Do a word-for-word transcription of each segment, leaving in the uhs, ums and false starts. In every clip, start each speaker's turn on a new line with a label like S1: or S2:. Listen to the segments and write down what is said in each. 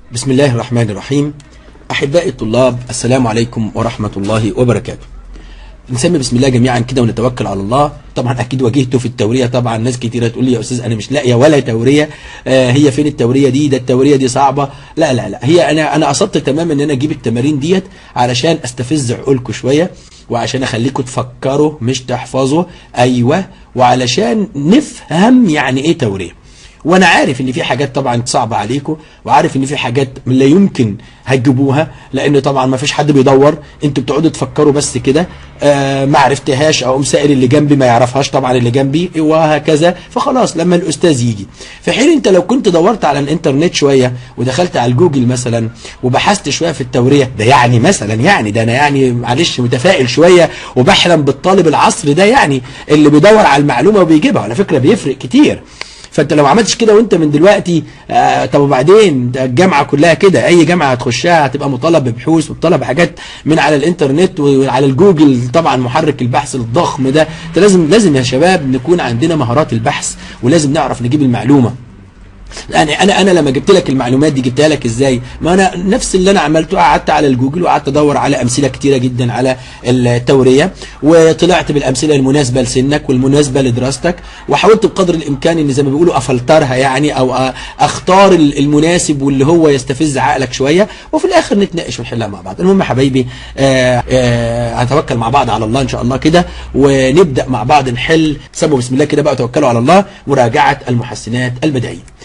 S1: بسم الله الرحمن الرحيم. أحبائي الطلاب، السلام عليكم ورحمة الله وبركاته. نسمي بسم الله جميعا كده ونتوكل على الله. طبعا أكيد واجهته في التورية، طبعا ناس كتيرة تقول لي يا أستاذ أنا مش لاقية ولا تورية، آه هي فين التورية دي؟ ده التورية دي صعبة. لا لا لا، هي أنا أنا قصدت تماما إن أنا أجيب التمارين ديت علشان أستفز عقولكم شوية، وعشان أخليكم تفكروا مش تحفظوا. أيوه، وعلشان نفهم يعني إيه تورية. وانا عارف ان في حاجات طبعا صعبه عليكم، وعارف ان في حاجات لا يمكن هتجيبوها، لان طبعا ما فيش حد بيدور، انتوا بتقعدوا تفكروا بس كده. آه ما عرفتهاش او مسائل اللي جنبي ما يعرفهاش طبعا اللي جنبي، وهكذا. فخلاص لما الاستاذ يجي في حين انت لو كنت دورت على الانترنت شويه ودخلت على الجوجل مثلا وبحثت شويه في التوريه ده، يعني مثلا يعني ده انا يعني معلش متفائل شويه وبحلم بالطالب العصر ده، يعني اللي بيدور على المعلومه وبيجيبها. على فكره بيفرق كتير. فانت لو عملتش كده وانت من دلوقتي، آه طب وبعدين؟ ده الجامعه كلها كده، اي جامعه هتخشها هتبقى مطالب ببحوث ومطالب بحاجات من على الانترنت وعلى الجوجل، طبعا محرك البحث الضخم ده. انت لازم لازم يا شباب نكون عندنا مهارات البحث، ولازم نعرف نجيب المعلومه. يعني انا انا لما جبت لك المعلومات دي جبتها لك ازاي؟ ما انا نفس اللي انا عملته، قعدت على الجوجل وقعدت ادور على امثله كتيره جدا على التوريه، وطلعت بالامثله المناسبه لسنك والمناسبه لدراستك، وحاولت بقدر الامكان ان زي ما بيقولوا افلترها يعني، او اختار المناسب واللي هو يستفز عقلك شويه، وفي الاخر نتناقش ونحلها مع بعض. المهم يا حبايبي، آه آه هنتوكل مع بعض على الله ان شاء الله كده، ونبدا مع بعض نحل. سموا بسم الله كده بقى وتوكلوا على الله. مراجعه المحسنات البديهيه.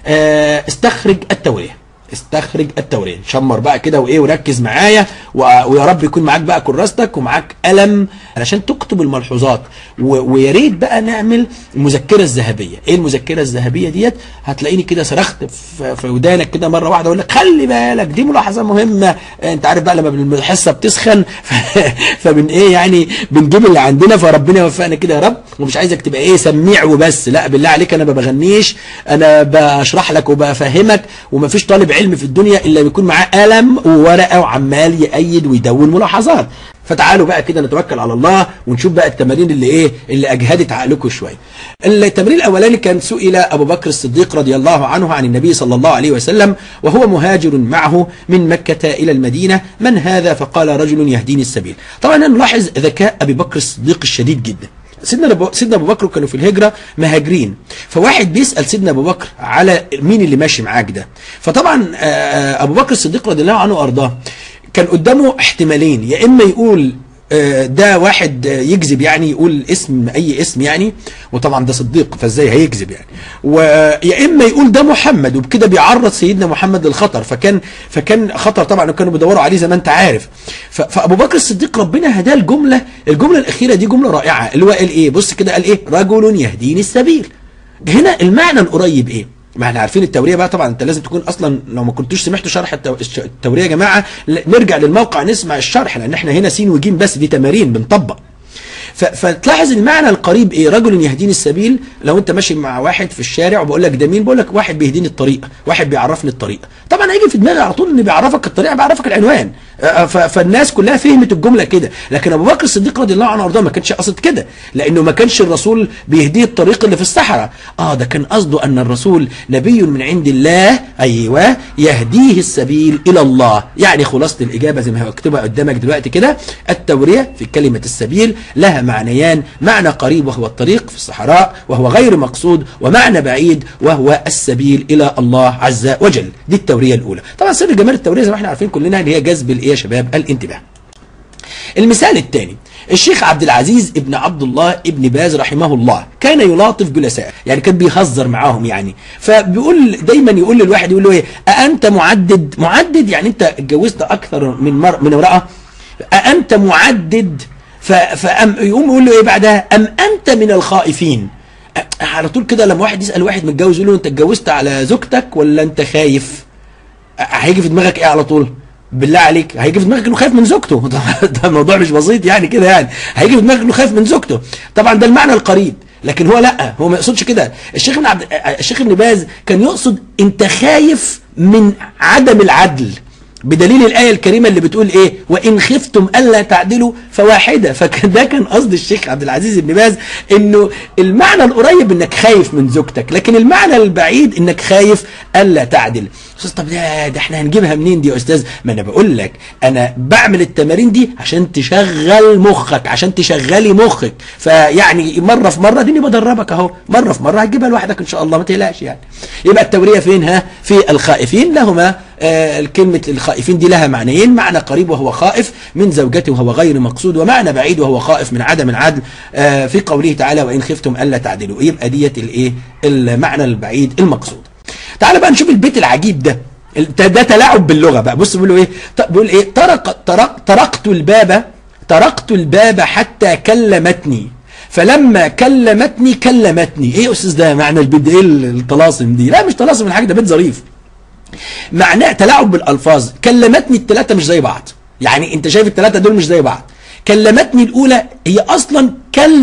S1: استخرج التورية. استخرج التورية. شمر بقى كده وايه وركز معايا، ويا رب يكون معاك بقى كراستك ومعاك قلم علشان تكتب الملحوظات. ويا ريت بقى نعمل المذكره الذهبيه. ايه المذكره الذهبيه ديت؟ هتلاقيني كده صرخت في ودانك كده مره واحده اقول لك خلي بالك دي ملاحظه مهمه. انت عارف بقى لما الحصه بتسخن فبن ايه يعني بنجيب اللي عندنا. فربنا يوفقنا كده يا رب. ومش عايزك تبقى ايه سميع وبس، لا بالله عليك انا ما بغنيش، انا بشرح لك وبفهمك. ومفيش طالب علم في الدنيا الا بيكون معاه قلم وورقه وعمال يأيد ويدون ملاحظات. فتعالوا بقى كده نتوكل على الله ونشوف بقى التمارين اللي ايه اللي اجهدت عقلكم شويه. التمرين الاولاني كان سئل ابو بكر الصديق رضي الله عنه عن النبي صلى الله عليه وسلم وهو مهاجر معه من مكه الى المدينه: من هذا؟ فقال: رجل يهديني السبيل. طبعا نلاحظ ذكاء ابي بكر الصديق الشديد جدا. سيدنا سيدنا ابو بكر كانوا في الهجره مهاجرين، فواحد بيسال سيدنا ابو بكر على مين اللي ماشي معاك ده. فطبعا ابو بكر الصديق رضي الله عنه وارضاه كان قدامه احتمالين: يا اما يقول ده واحد يكذب، يعني يقول اسم اي اسم يعني، وطبعا ده صديق فازاي هيكذب يعني، ويا اما يقول ده محمد وبكده بيعرض سيدنا محمد للخطر. فكان فكان خطر طبعا، وكانوا بيدوروا عليه زي ما انت عارف. فابو بكر الصديق ربنا هداه الجمله الجمله الاخيره دي جمله رائعه، اللي هو قال ايه؟ بص كده قال ايه؟ رجل يهديني السبيل. هنا المعنى القريب ايه؟ ما احنا عارفين التوريه بقى طبعا. انت لازم تكون اصلا لو ما كنتوش سمعتوا شرح التوريه يا جماعه نرجع للموقع نسمع الشرح، لان احنا هنا سين وجيم بس، دي تمارين بنطبق. فتلاحظ المعنى القريب ايه؟ رجل يهديني السبيل. لو انت ماشي مع واحد في الشارع وبقول لك ده مين؟ بقول لك واحد بيهديني الطريق، واحد بيعرفني الطريق. طبعا هيجي في دماغي على طول ان بيعرفك الطريق بيعرفك العنوان. فالناس كلها فهمت الجمله كده. لكن ابو بكر الصديق رضي الله عنه وارضاه ما كانش قصد كده، لانه ما كانش الرسول بيهديه الطريق اللي في الصحراء. اه ده كان قصده ان الرسول نبي من عند الله، ايوه، يهديه السبيل الى الله. يعني خلاصه الاجابه زي ما هكتبها قدامك دلوقتي كده: التوريه في كلمه السبيل لها معنيان: معنى قريب وهو الطريق في الصحراء وهو غير مقصود، ومعنى بعيد وهو السبيل الى الله عز وجل. دي التوريه الاولى. طبعا سر جمال التوريه زي ما احنا عارفين كلنا ان هي جذب الايه يا شباب؟ الانتباه. المثال الثاني: الشيخ عبد العزيز ابن عبد الله ابن باز رحمه الله كان يلاطف جلسائه، يعني كان بيهزر معاهم يعني. فبيقول دايما يقول للواحد يقول له ايه؟ أأنت معدد؟ معدد يعني انت اتجوزت اكثر من مر من امرأة؟ أأنت معدد؟ فأم يقوم يقول له ايه بعدها؟ أم أنت من الخائفين؟ على طول كده لما واحد يسأل واحد متجوز يقول له انت اتجوزت على زوجتك ولا انت خايف؟ هيجي في دماغك ايه على طول؟ بالله عليك هيجي في دماغك انه خايف من زوجته. ده الموضوع مش بسيط يعني كده، يعني هيجي في دماغك انه خايف من زوجته. طبعا ده المعنى القريب، لكن هو لا، هو ما يقصدش كده. الشيخ ابن عبد الشيخ ابن باز كان يقصد انت خايف من عدم العدل. بدليل الآية الكريمة اللي بتقول إيه؟ وإن خفتم ألا تعدلوا فواحدة. فده كان قصد الشيخ عبد العزيز بن باز، إنه المعنى القريب إنك خايف من زوجتك، لكن المعنى البعيد إنك خايف ألا تعدل. أستاذ طب ده, ده إحنا هنجيبها منين دي يا أستاذ؟ ما أنا بقول لك أنا بعمل التمارين دي عشان تشغل مخك، عشان تشغلي مخك. فيعني مرة في مرة ديني بدربك أهو، مرة في مرة هتجيبها لوحدك إن شاء الله، ما تقلقش يعني. يبقى التورية فين؟ ها؟ في الخائفين. لهما آه الكلمة الخائفين دي لها معنيين، معنى قريب وهو خائف من زوجته وهو غير مقصود، ومعنى بعيد وهو خائف من عدم العدل آه في قوله تعالى وإن خفتم ألا تعدلوا. يبقى ديت الايه المعنى البعيد المقصود. تعال بقى نشوف البيت العجيب ده، ده تلاعب باللغة بقى. بص بيقولوا ايه؟ بيقول ايه؟ طرق طرق طرقت الباب طرقت الباب حتى كلمتني فلما كلمتني كلمتني. ايه يا استاذ ده معنى البيت؟ ايه الطلاسم دي؟ لا مش طلاسم الحاجة، ده بيت ظريف. معناه تلاعب بالالفاظ. كلمتني الثلاثه مش زي بعض، يعني انت شايف الثلاثه دول مش زي بعض. كلمتني الاولى هي اصلا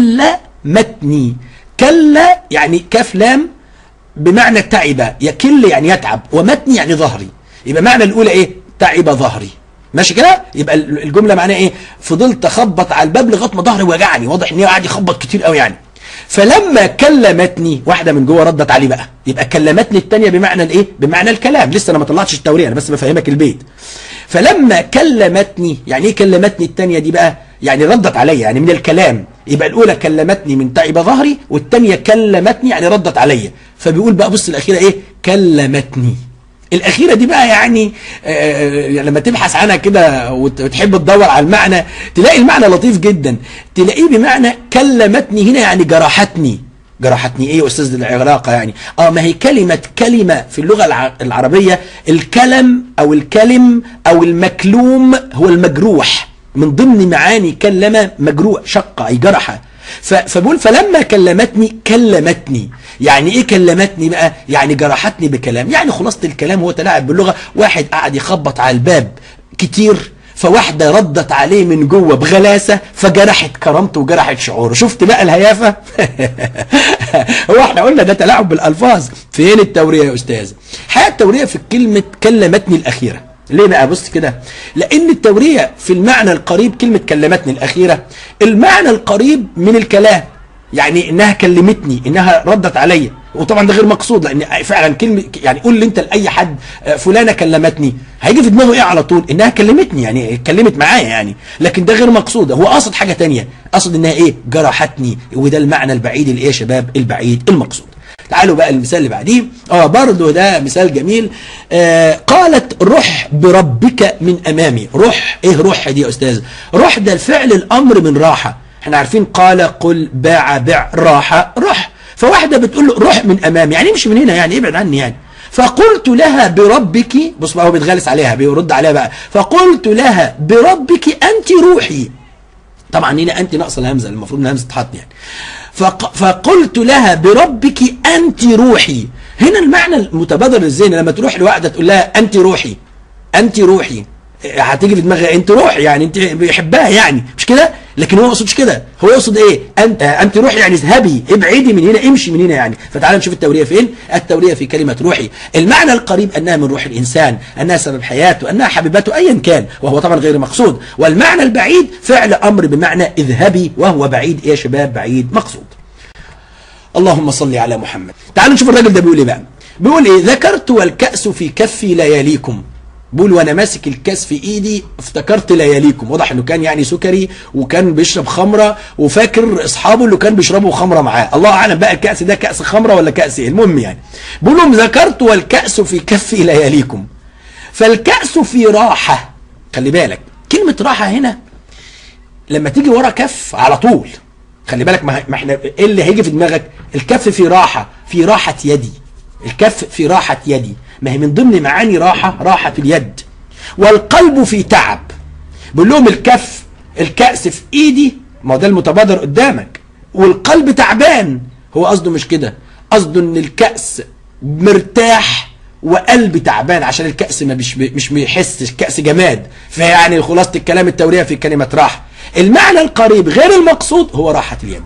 S1: كلمتني، كلا يعني كاف لام بمعنى تعب، يكل يعني يتعب، ومتني يعني ظهري. يبقى معنى الاولى ايه؟ تعب ظهري. ماشي كده؟ يبقى الجمله معناها ايه؟ فضلت اخبط على الباب لغايه ما ظهري وجعني. واضح ان هي قاعد يخبط كتير قوي يعني. فلما كلمتني واحده من جوه ردت عليه بقى، يبقى كلمتني الثانيه بمعنى الايه؟ بمعنى الكلام. لسه انا ما طلعتش التوريه، انا بس بفهمك البيت. فلما كلمتني يعني ايه كلمتني الثانيه دي بقى؟ يعني ردت عليا، يعني من الكلام. يبقى الاولى كلمتني من تعب ظهري، والثانيه كلمتني يعني ردت عليا. فبيقول بقى بص الاخيره ايه؟ كلمتني. الأخيرة دي بقى يعني آه لما تبحث عنها كده وتحب تدور على المعنى تلاقي المعنى لطيف جدا. تلاقيه بمعنى كلمتني هنا يعني جرحتني. جرحتني ايه يا أستاذ العلاقة يعني؟ اه ما هي كلمة كلمة في اللغة العربية الكلم أو الكلم أو المكلوم هو المجروح. من ضمن معاني كلمة مجروح، شق أي جرح. فبقول فلما كلمتني كلمتني. يعني ايه كلمتني بقى؟ يعني جرحتني بكلام. يعني خلاصة الكلام هو تلاعب باللغة. واحد قاعد يخبط على الباب كتير، فواحدة ردت عليه من جوه بغلاسة فجرحت كرامته وجرحت شعوره. شفت بقى الهيافة؟ هو احنا قلنا ده تلاعب بالألفاظ. فين التورية يا أستاذ؟ حقيقة التورية في كلمة كلمتني الأخيرة. ليه بقى؟ بص كده، لأن التورية في المعنى القريب كلمة كلمتني الأخيرة المعنى القريب من الكلام، يعني إنها كلمتني، إنها ردت عليا. وطبعا ده غير مقصود، لأن فعلا كلمة يعني قول لي أنت لأي حد فلانة كلمتني هيجي في دماغه إيه على طول؟ إنها كلمتني، يعني اتكلمت معايا يعني. لكن ده غير مقصود، هو قصد حاجة تانية، قصد إنها إيه؟ جرحتني. وده المعنى البعيد الإيه يا شباب؟ البعيد المقصود. تعالوا بقى المثال اللي بعديه. اه برضه ده مثال جميل. آه قالت رح بربك من امامي. رح ايه رح دي يا استاذ؟ رح ده الفعل الامر من راحه. احنا عارفين قال قل باع بع راحه رح. فواحده بتقول له روح من امامي، يعني امشي من هنا، يعني ابعد عني يعني. فقلت لها بربك، بص بقى هو بيتغلس عليها بيرد عليها بقى. فقلت لها بربك انت روحي. طبعا هنا انت ناقصه الهمزه، المفروض الهمزه تتحط يعني. فقلت لها بربك أنت روحي. هنا المعنى المتبادر للذهن لما تروح لواحدة تقول لها أنت روحي، أنت روحي، هتيجي في دماغها أنت روح، يعني أنت بيحبها يعني، مش كده؟ لكن هو يقصدش كده، هو يقصد إيه؟ أنت أنت روحي يعني اذهبي، ابعدي من هنا، امشي من هنا يعني. فتعال نشوف التورية فين؟ التورية في كلمة روحي. المعنى القريب أنها من روح الإنسان، أنها سبب حياته، أنها حبيبته أيا كان، وهو طبعا غير مقصود. والمعنى البعيد فعل أمر بمعنى اذهبي، وهو بعيد إيه يا شباب؟ بعيد مقصود. اللهم صل على محمد. تعالوا نشوف الراجل ده بيقول ايه بقى. بيقول ايه؟ ذكرت والكأس في كفي لياليكم. بيقول وانا ماسك الكاس في ايدي افتكرت لياليكم. واضح انه كان يعني سكري وكان بيشرب خمره وفاكر اصحابه اللي كانوا بيشربوا خمره معاه. الله اعلم بقى الكأس ده كأس خمره ولا كأس ايه. المهم يعني بيقول لهم ذكرت والكأس في كفي لياليكم. فالكأس في راحه. خلي بالك كلمه راحه هنا لما تيجي ورا كف على طول. خلي بالك ما احنا ايه اللي هيجي في دماغك؟ الكف في راحه، في راحه يدي. الكف في راحه يدي، ما هي من ضمن معاني راحه راحه اليد. والقلب في تعب. بقول لهم الكف الكأس في ايدي، ما هو ده المتبادر قدامك، والقلب تعبان. هو قصده مش كده، قصده ان الكأس مرتاح وقلبي تعبان عشان الكأس ما مش مش بيحس، الكأس جماد. فيعني خلاصه الكلام التوريه في كلمه راحه. المعنى القريب غير المقصود هو راحة اليد،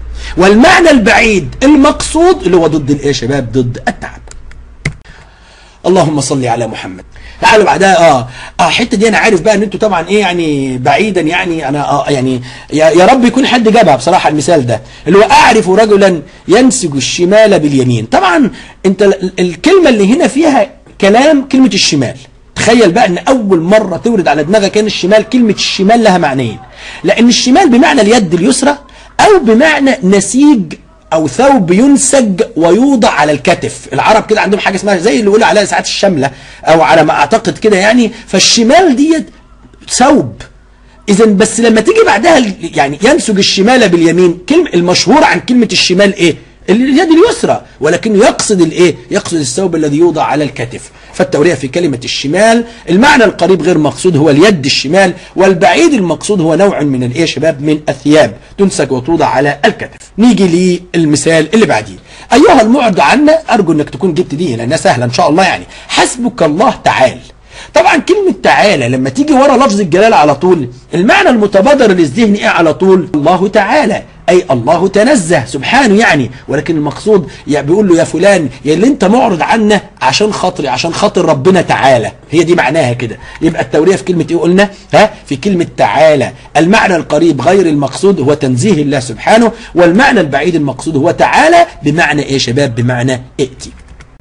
S1: والمعنى البعيد المقصود اللي هو ضد الايه يا شباب؟ ضد التعب. اللهم صل على محمد. تعالوا بعدها اه اه الحته دي انا عارف بقى ان انتوا طبعا ايه يعني بعيدا يعني انا اه يعني يا, يا رب يكون حد جابها بصراحه المثال ده اللي هو اعرف رجلا ينسج الشمال باليمين. طبعا انت الكلمه اللي هنا فيها كلام كلمه الشمال. تخيل بقى ان اول مره تورد على دماغك كان الشمال. كلمه الشمال لها معنيين، لان الشمال بمعنى اليد اليسرى او بمعنى نسيج او ثوب ينسج ويوضع على الكتف. العرب كده عندهم حاجه اسمها زي اللي يقولوا عليها ساعات الشمله او على ما اعتقد كده يعني. فالشمال ديت ثوب. اذا بس لما تيجي بعدها يعني ينسج الشمال باليمين، كلمه المشهور عن كلمه الشمال ايه؟ اليد اليسرى، ولكن يقصد الايه؟ يقصد الثوب الذي يوضع على الكتف. فالتورية في كلمة الشمال المعنى القريب غير مقصود هو اليد الشمال، والبعيد المقصود هو نوع من الايه يا شباب؟ من الثياب تنسج وتوضع على الكتف. نيجي للمثال اللي بعديه. ايها المعرض عنا، ارجو انك تكون جبت دي لانها سهله ان شاء الله يعني. حسبك الله تعال. طبعا كلمة تعالى لما تيجي ورا لفظ الجلالة على طول المعنى المتبادر للذهن ايه على طول؟ الله تعالى، اي الله تنزه سبحانه يعني. ولكن المقصود يعني بيقول له يا فلان يا اللي انت معرض عنا عشان خاطري، عشان خاطر ربنا تعالى. هي دي معناها كده. يبقى التورية في كلمة ايه قلنا؟ ها في كلمة تعالى المعنى القريب غير المقصود هو تنزيه الله سبحانه، والمعنى البعيد المقصود هو تعالى بمعنى ايه يا شباب؟ بمعنى ائتي.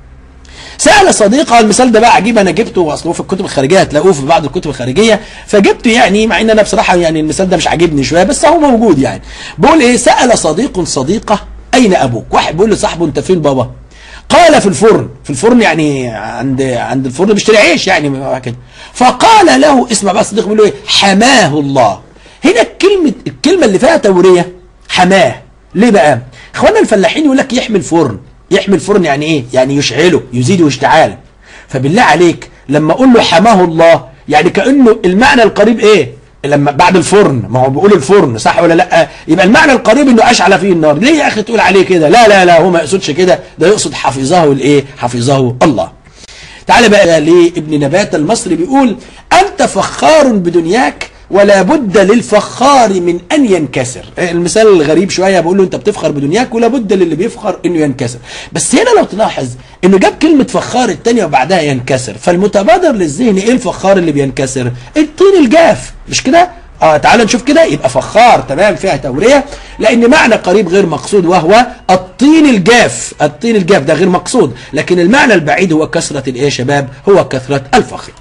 S1: سأل صديقه، المثال ده بقى عجيب انا جبته اصله في الكتب الخارجيه، هتلاقوه في بعض الكتب الخارجيه فجبته يعني، مع ان انا بصراحه يعني المثال ده مش عاجبني شويه بس هو موجود يعني. بقول ايه؟ سأل صديق صديقه اين ابوك؟ واحد بيقول لصاحبه انت فين بابا؟ قال في الفرن. في الفرن يعني عند عند الفرن بيشتري عيش يعني كده. فقال له، اسمع بقى الصديق بيقول له ايه؟ حماه الله. هنا الكلمه الكلمه اللي فيها توريه حماه. ليه بقى؟ اخوانا الفلاحين يقول لك يحمي الفرن. يحمي الفرن يعني ايه؟ يعني يشعله يزيد واشتعال. فبالله عليك لما اقول له حماه الله يعني كانه المعنى القريب ايه؟ لما بعد الفرن، ما هو بيقول الفرن صح ولا لا؟ يبقى المعنى القريب انه اشعل فيه النار. ليه يا اخي تقول عليه كده؟ لا لا لا هو ما يقصدش كده، ده يقصد حفظه الايه؟ حفظه الله. تعال بقى لابن نبات المصري بيقول انت فخار بدنياك ولا بد للفخار من ان ينكسر. المثال الغريب شويه بقول له انت بتفخر بدنياك ولا بد للي بيفخر انه ينكسر. بس هنا لو تلاحظ انه جاب كلمه فخار الثانيه وبعدها ينكسر، فالمتبادر للذهن ايه الفخار اللي بينكسر؟ الطين الجاف، مش كده؟ اه تعال نشوف كده. يبقى فخار تمام فيها توريه لان معنى قريب غير مقصود وهو الطين الجاف. الطين الجاف ده غير مقصود، لكن المعنى البعيد هو كثره الايه يا شباب؟ هو كثره الفخر.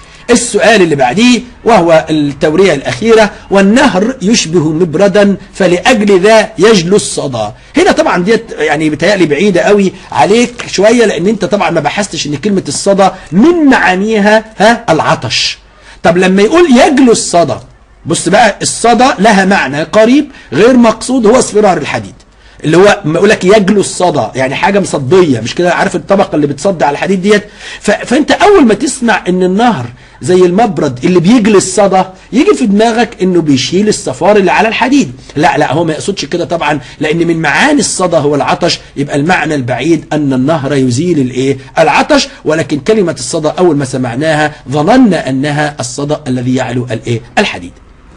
S1: السؤال اللي بعديه وهو التورية الأخيرة، والنهر يشبه مبردا فلأجل ذا يجلو الصدى. هنا طبعا ديت يعني بتهيألي بعيدة قوي عليك شوية، لأن أنت طبعا ما بحثتش إن كلمة الصدى من معانيها ها العطش. طب لما يقول يجلو الصدى، بص بقى الصدى لها معنى قريب غير مقصود هو اصفرار الحديد، اللي هو ما يقول لك يجلو الصدى يعني حاجه مصديه، مش كده؟ عارف الطبقه اللي بتصدي على الحديد ديت؟ فانت اول ما تسمع ان النهر زي المبرد اللي بيجلي الصدى يجي في دماغك انه بيشيل الصفار اللي على الحديد. لا لا هو ما يقصدش كده طبعا، لان من معاني الصدى هو العطش. يبقى المعنى البعيد ان النهر يزيل الايه؟ العطش. ولكن كلمه الصدى اول ما سمعناها ظننا انها الصدى الذي يعلو الايه؟ الحديد.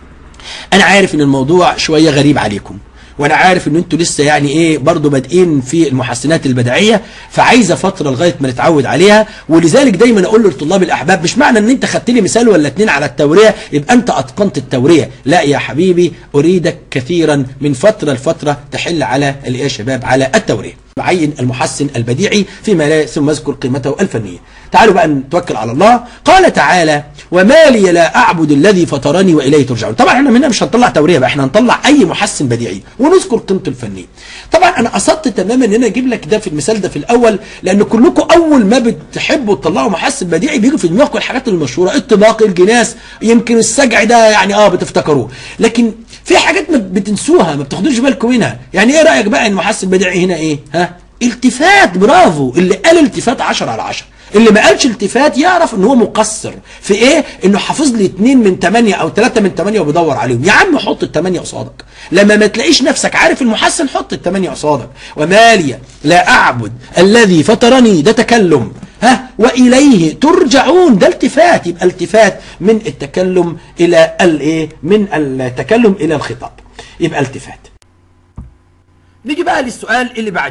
S1: انا عارف ان الموضوع شويه غريب عليكم، وانا عارف ان انتوا لسه يعني ايه برضو بادئين في المحسنات البديعيه، فعايزه فتره لغايه ما نتعود عليها. ولذلك دايما اقول للطلاب الاحباب مش معنى ان انت خدت لي مثال ولا اتنين على التوريه يبقى انت اتقنت التوريه. لا يا حبيبي، اريدك كثيرا من فتره لفتره تحل على الايه يا شباب؟ على التوريه. عين المحسن البديعي فيما لا ثم اذكر قيمته الفنيه. تعالوا بقى نتوكل على الله. قال تعالى: وما لي لا اعبد الذي فطرني واليه ترجعون. طبعا احنا هنا مش هنطلع توريه بقى، احنا هنطلع اي محسن بديعي ونذكر قيمته الفنيه. طبعا انا قصدت تماما ان انا اجيب لك ده في المثال ده في الاول، لان كلكم اول ما بتحبوا تطلعوا محسن بديعي بيجوا في دماغكم الحاجات المشهوره، الطباق، الجناس، يمكن السجع ده يعني اه بتفتكروه، لكن في حاجات ما بتنسوها ما بتاخدوش بالكم منها. يعني ايه رايك بقى ان المحسن البديعي هنا ايه؟ ها؟ التفات. برافو، اللي قال التفات عشرة على عشرة. اللي ما قالش التفات يعرف ان هو مقصر في ايه؟ انه حافظ لي اتنين من تمانية او تلاتة من تمانية وبيدور عليهم. يا عم حط التمانية قصادك، لما ما تلاقيش نفسك عارف المحسن حط التمانية قصادك. وما لي لا اعبد الذي فطرني، ده تكلم، ها، واليه ترجعون، ده التفات. يبقى التفات من التكلم الى الايه؟ من التكلم الى الخطاب، يبقى التفات. نيجي بقى للسؤال اللي بعديه.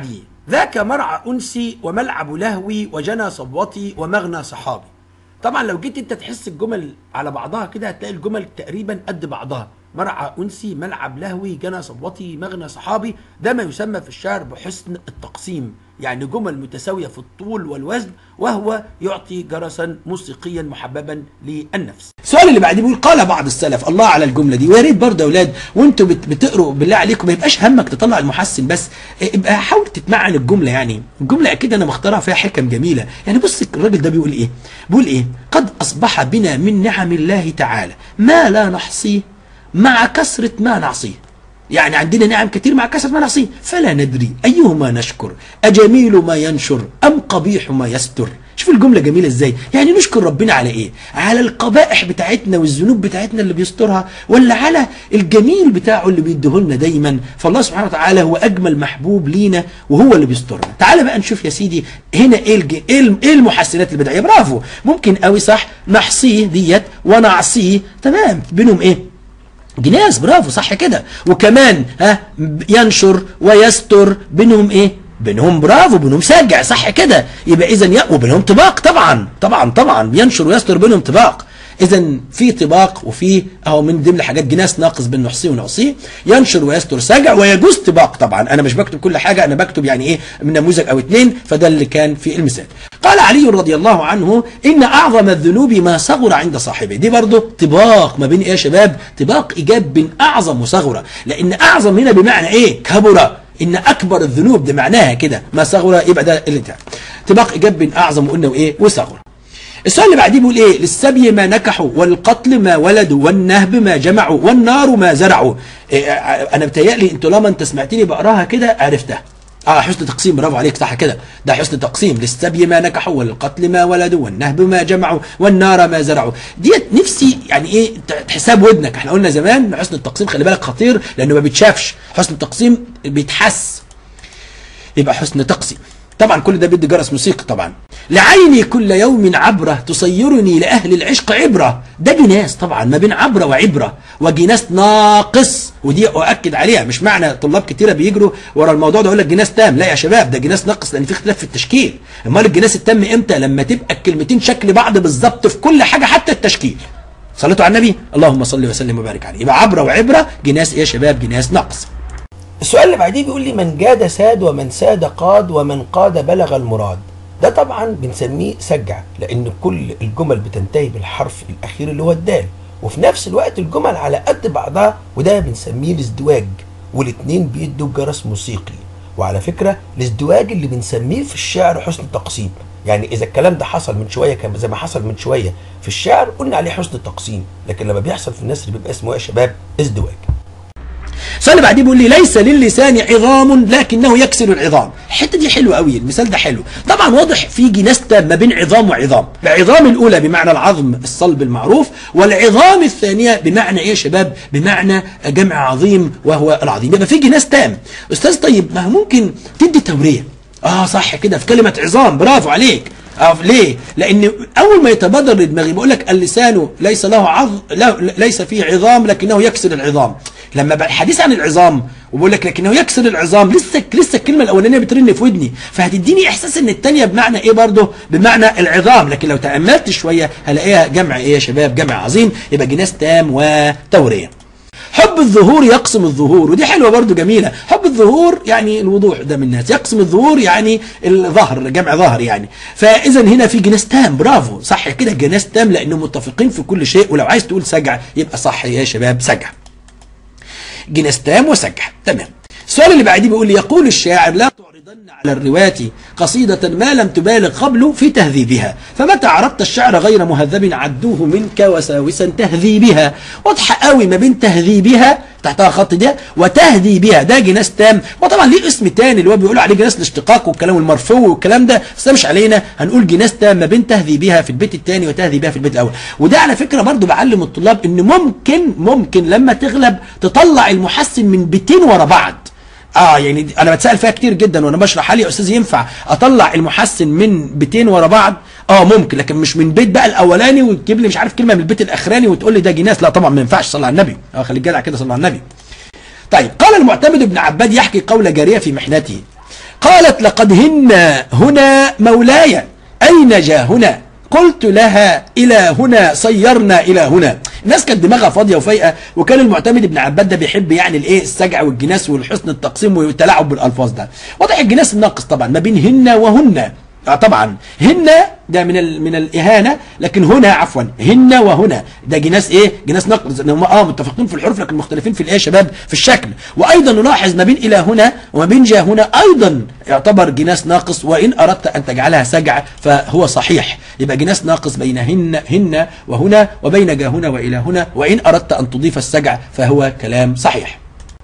S1: ذاك مرعى أنسي وملعب لهوي وجنى صبوتي ومغنى صحابي. طبعا لو جيت انت تحس الجمل على بعضها كده هتلاقي الجمل تقريبا قد بعضها. مرعى أنسي، ملعب لهوي، جنى صبوتي، مغنى صحابي، ده ما يسمى في الشعر بحسن التقسيم، يعني جمل متساوية في الطول والوزن، وهو يعطي جرسا موسيقيا محببا للنفس. السؤال اللي بعديه بيقول قال بعض السلف، الله على الجملة دي، ويا ريت برضه يا اولاد وانتوا بتقروا بالله عليكم ما يبقاش همك تطلع المحسن بس، ابقى حاول تتمعن الجملة. يعني الجملة اكيد انا مختارها فيها حكم جميلة. يعني بص الراجل ده بيقول ايه؟ بيقول ايه؟ قد اصبح بنا من نعم الله تعالى ما لا نحصيه مع كثرة ما نعصيه. يعني عندنا نعم كتير مع كثرة ما نعصيه، فلا ندري أيهما نشكر، أجميل ما ينشر أم قبيح ما يستر. شوف الجملة جميلة ازاي، يعني نشكر ربنا على ايه؟ على القبائح بتاعتنا والذنوب بتاعتنا اللي بيسترها، ولا على الجميل بتاعه اللي بيديهولنا دايما؟ فالله سبحانه وتعالى هو اجمل محبوب لينا وهو اللي بيسترنا. تعالى بقى نشوف يا سيدي هنا ايه الج... ايه المحسنات البدعية. برافو، ممكن قوي صح، نحصيه ديت ونعصيه، تمام، بينهم ايه؟ جناس، برافو صح كده. وكمان ها ينشر ويستر، بينهم ايه؟ بينهم برافو، بينهم سجع، صح كده. يبقى اذا ي... وبينهم طباق، طبعا طبعا طبعا ينشر ويستر بينهم طباق. اذا في طباق وفي اهو من ضمن الحاجات جناس ناقص بين نحصيه ونعصيه، ينشر ويستر سجع، ويجوز طباق. طبعا انا مش بكتب كل حاجه، انا بكتب يعني ايه من نموذج او اتنين، فده اللي كان في المثال. قال علي رضي الله عنه ان اعظم الذنوب ما صغر عند صاحبه. دي برضه طباق ما بين ايه يا شباب؟ طباق ايجاب بين اعظم وصغر، لان اعظم هنا بمعنى ايه؟ كبر. ان اكبر الذنوب ده معناها كده ما صغر، يبقى ده اللي انتهى. طباق ايجاب بين اعظم وقلنا وايه وصغر. السؤال اللي بعديه بيقول ايه؟ للسبي ما نكحوا والقتل ما ولدوا والنهب ما جمعوا والنار ما زرعوا. إيه انا بتهيألي انتوا لما انت سمعتني بقراها كده عرفتها. اه حسن تقسيم، برافو عليك، صح كده، ده حسن تقسيم. للسبي ما نكحوا والقتل ما ولدوا والنهب ما جمعوا والنار ما زرعوا. ديت نفسي يعني ايه حساب ودنك. احنا قلنا زمان حسن التقسيم خلي بالك خطير لانه ما بيتشافش، حسن التقسيم بيتحس. يبقى حسن تقسيم. طبعا كل ده بيدي جرس موسيقي طبعا. لعيني كل يوم عبرة تصيرني لأهل العشق عبرة. ده جناس طبعا ما بين عبرة وعبرة، وجناس ناقص، ودي أؤكد عليها. مش معنى طلاب كتيرة بيجروا ورا الموضوع ده يقول لك جناس تام، لا يا شباب، ده جناس ناقص لأن في اختلاف في التشكيل. امال الجناس التام امتى؟ لما تبقى الكلمتين شكل بعض بالظبط في كل حاجة حتى التشكيل. صليتوا على النبي، اللهم صل وسلم وبارك عليه. يبقى عبرة وعبرة، جناس ايه يا شباب؟ جناس ناقص.
S2: السؤال اللي بعديه بيقول لي من جاد ساد ومن ساد قاد ومن قاد بلغ المراد. ده طبعا بنسميه سجع، لان كل الجمل بتنتهي بالحرف الاخير اللي هو الدال، وفي نفس الوقت الجمل على قد بعضها، وده بنسميه الازدواج، والاثنين بيدوا جرس موسيقي. وعلى فكره الازدواج اللي بنسميه في الشعر حسن تقسيم. يعني اذا الكلام ده حصل من شويه كان زي ما حصل من شويه في الشعر قلنا عليه حسن تقسيم، لكن لما بيحصل في النثر بيبقى اسمه ايه يا شباب؟ ازدواج.
S1: السؤال اللي بعديه بيقول لي ليس للسان عظام لكنه يكسر العظام. الحته دي حلوه قوي، المثال ده حلو. طبعا واضح في جناس ما بين عظام وعظام. العظام الاولى بمعنى العظم الصلب المعروف، والعظام الثانيه بمعنى ايه يا شباب؟ بمعنى جمع عظيم وهو العظيم. يبقى في جناس تام. استاذ طيب ما ممكن تدي توريه. اه صح كده في كلمه عظام، برافو عليك. اه ليه؟ لان اول ما يتبادر لدماغي بقول لك اللسان ليس له عظم، ليس فيه عظام لكنه يكسر العظام. لما بقى الحديث عن العظام وبقول لك لكنه يكسر العظام، لسه لسه الكلمه الاولانيه بترن في ودني، فهتديني احساس ان الثانيه بمعنى ايه برضه؟ بمعنى العظام. لكن لو تاملت شويه هلاقيها جمع ايه يا شباب؟ جمع عظيم. يبقى جناس تام وتوريه. حب الظهور يقسم الظهور، ودي حلوه برضو جميله. حب الظهور يعني الوضوح قدام الناس، يقسم الظهور يعني الظهر، جمع ظهر يعني. فاذا هنا في جناس تام، برافو صح كده، جناس تام لانهم متفقين في كل شيء. ولو عايز تقول سجع يبقى صح يا شباب، سجع. جناس تام وسجع، تمام. السؤال اللي بعديه بيقول لي يقول الشاعر لا تعرضن على الرواة قصيدة ما لم تبالغ قبل في تهذيبها، فمتى عرضت الشعر غير مهذب عدوه منك وساوسا تهذيبها. واضحة قوي ما بين تهذيبها تحتها خط ده وتهذيبها، ده جناس تام. وطبعا ليه اسم تاني اللي هو بيقولوا عليه جناس الاشتقاق والكلام المرفوع والكلام ده، بس ده مش علينا، هنقول جناس تام ما بين تهذيبها في البيت الثاني وتهذيبها في البيت الاول. وده على فكره برضو بعلم الطلاب ان ممكن ممكن لما تغلب تطلع المحسن من بيتين ورا بعض. اه يعني انا بتسال فيها كتير جدا وانا بشرح، هل يا استاذ ينفع اطلع المحسن من بيتين ورا بعض؟ اه ممكن، لكن مش من بيت بقى الاولاني وتجيب لي مش عارف كلمه من البيت الاخراني وتقول لي ده جناس، لا طبعا ما ينفعش. صلى على النبي، اه خليك جدع كده، صلى على النبي. طيب قال المعتمد بن عباد يحكي قول جاريه في محنته، قالت لقد هن هنا مولاي أين جاء هنا؟ قلت لها إلى هنا صيرنا إلى هنا. الناس كانت دماغها فاضية وفايقة، وكان المعتمد ابن عباد ده بيحب يعني الايه السجع والجناس والحسن التقسيم والتلاعب بالألفاظ ده. واضح الجناس الناقص طبعا ما بين هن وهن. اه طبعا هن ده من ال من الاهانه، لكن هنا عفوا هن وهنا ده جناس ايه؟ جناس نقص. هم اه متفقين في الحروف لكن مختلفين في الايه يا شباب؟ في الشكل. وايضا نلاحظ ما بين الى هنا وما بين جاء هنا ايضا يعتبر جناس ناقص، وان اردت ان تجعلها سجع فهو صحيح، يبقى جناس ناقص بين هن هن وهنا وبين جاء هنا والى هنا، وان اردت ان تضيف السجع فهو كلام صحيح.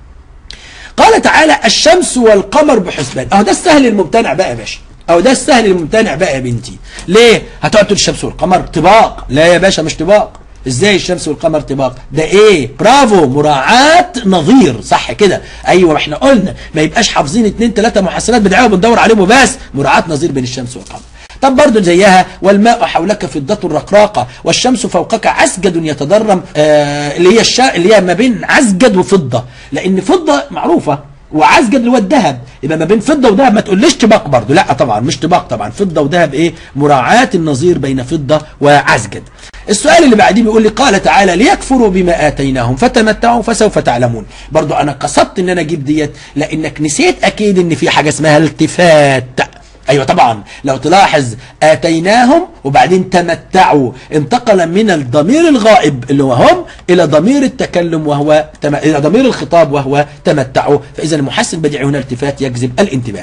S1: قال تعالى الشمس والقمر بحسبان. اهو ده السهل الممتنع بقى يا باشا، او ده السهل الممتنع بقى يا بنتي. ليه هتقعد تقول الشمس والقمر طباق؟ لا يا باشا مش طباق. ازاي الشمس والقمر طباق؟ ده ايه؟ برافو، مراعاة نظير، صح كده؟ ايوه احنا قلنا ما يبقاش حافظين اتنين تلاته محسنات بدعيه وبندور عليهم وبس، مراعاة نظير بين الشمس والقمر. طب برضه زيها والماء حولك فضة رقراقة والشمس فوقك عسجد يتضرم، آه اللي هي الشا اللي هي ما بين عسجد وفضة، لان فضة معروفة وعسجد اللي هو الذهب، يبقى ما بين فضه وذهب. ما تقوليش طباق برضه، لا طبعا مش طباق، طبعا فضه وذهب ايه؟ مراعاة النظير بين فضه وعسجد. السؤال اللي بعديه بيقول لي قال تعالى ليكفروا بما اتيناهم فتمتعوا فسوف تعلمون. برضه انا قصدت ان انا اجيب ديت لانك نسيت اكيد ان في حاجه اسمها التفات. ايوه طبعا لو تلاحظ اتيناهم وبعدين تمتعوا، انتقل من الضمير الغائب اللي هو هم الى ضمير التكلم وهو تم... الى ضمير الخطاب وهو تمتعوا، فاذا المحسن البديعي هنا التفات يجذب الانتباه.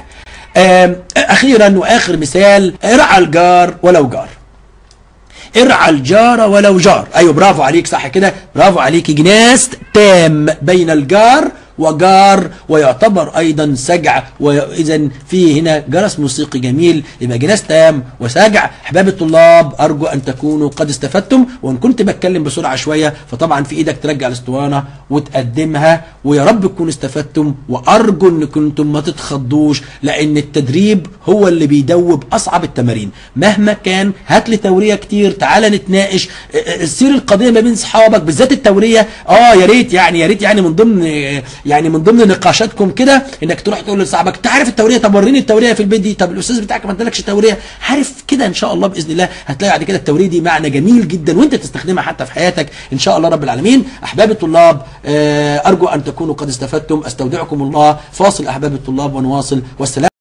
S1: اخيرا واخر مثال، ارعى الجار ولو جار. ارعى الجار ولو جار. ايوه برافو عليك، صح كده، برافو عليك. جناس تام بين الجار وجار، ويعتبر ايضا سجع، واذا في هنا جرس موسيقي جميل، يبقى جناس تام وسجع. احباب الطلاب ارجو ان تكونوا قد استفدتم، وان كنت بتكلم بسرعه شويه فطبعا في ايدك ترجع الاسطوانه وتقدمها، ويا رب تكونوا استفدتم، وارجو ان كنتم ما تتخضوش، لان التدريب هو اللي بيدوب اصعب التمارين. مهما كان هات لي توريه كتير، تعالى نتناقش، سير القضيه ما بين اصحابك، بالذات التوريه. اه يا ريت يعني يا ريت يعني من ضمن يعني من ضمن نقاشاتكم كده انك تروح تقول لصاحبك انت عارف التوريه؟ طب وريني التوريه في البيت دي. طب الاستاذ بتاعك ما ادالكش توريه؟ عارف كده ان شاء الله باذن الله هتلاقي بعد كده التوريه دي معنى جميل جدا وانت تستخدمها حتى في حياتك ان شاء الله رب العالمين. احباب الطلاب ارجو ان تكونوا قد استفدتم. استودعكم الله. فاصل احباب الطلاب ونواصل، والسلام.